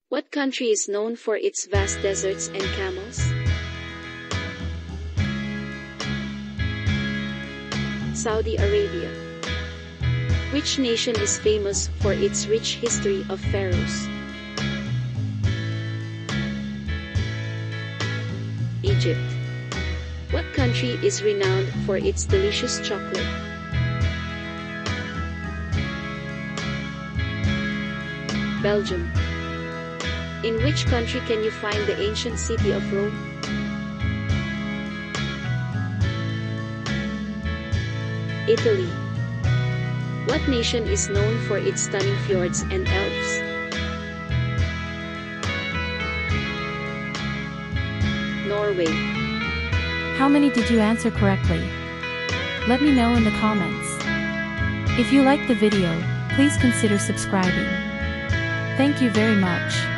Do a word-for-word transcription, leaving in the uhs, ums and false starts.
What country is known for its vast deserts and camels? Saudi Arabia. Which nation is famous for its rich history of pharaohs? Egypt. What country is renowned for its delicious chocolate? Belgium. In which country can you find the ancient city of Rome? Italy. What nation is known for its stunning fjords and elves? Norway. How many did you answer correctly? Let me know in the comments. If you liked the video, please consider subscribing. Thank you very much.